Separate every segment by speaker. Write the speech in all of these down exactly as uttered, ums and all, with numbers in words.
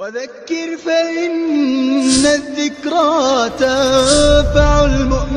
Speaker 1: وذكر فإن الذكرى تنفع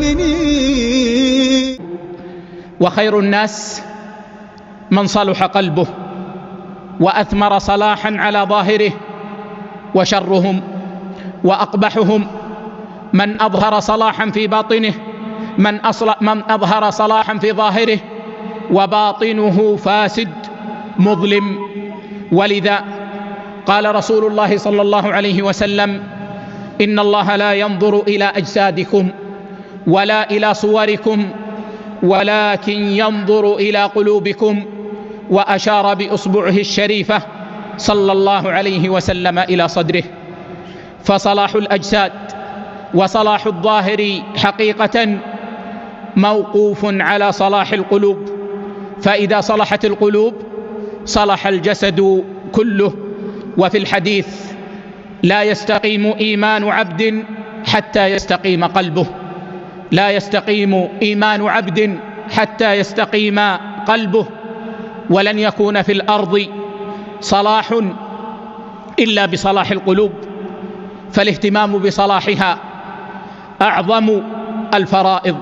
Speaker 1: المؤمنين.
Speaker 2: وخير الناس من صلح قلبه وأثمر صلاحا على ظاهره، وشرهم وأقبحهم من أظهر صلاحا في باطنه من, من أظهر صلاحا في ظاهره وباطنه فاسد مظلم. ولذا قال رسول الله صلى الله عليه وسلم: إن الله لا ينظر إلى أجسادكم ولا إلى صوركم ولكن ينظر إلى قلوبكم. وأشار بإصبعه الشريفة صلى الله عليه وسلم إلى صدره. فصلاح الأجساد وصلاح الظاهر حقيقة موقوف على صلاح القلوب، فإذا صلحت القلوب صلح الجسد كله. وفي الحديث: لا يستقيم إيمان عبد حتى يستقيم قلبه. لا يستقيم إيمان عبد حتى يستقيم قلبه. ولن يكون في الأرض صلاح إلا بصلاح القلوب، فالاهتمام بصلاحها أعظم الفرائض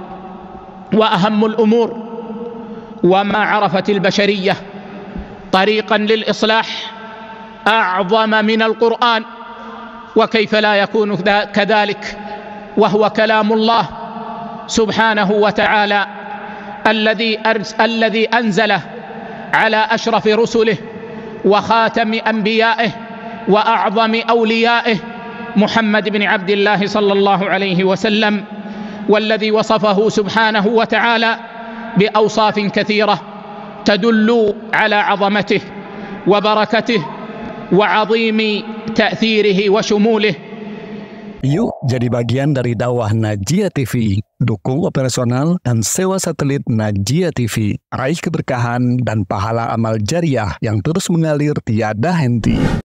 Speaker 2: وأهم الأمور. وما عرفت البشرية طريقا للإصلاح أعظم من القرآن، وكيف لا يكون كذلك وهو كلام الله سبحانه وتعالى الذي الذي أنزله على أشرف رسله وخاتم أنبيائه وأعظم أوليائه محمد بن عبد الله صلى الله عليه وسلم، والذي وصفه سبحانه وتعالى بأوصاف كثيرة تدل على عظمته وبركته وعظيم تأثيره وشموله.
Speaker 3: Yuk jadi bagian dari dakwah Najia T V. Dukung operasional dan sewa satelit Najia T V. Raih keberkahan dan pahala amal jariah yang terus mengalir tiada henti.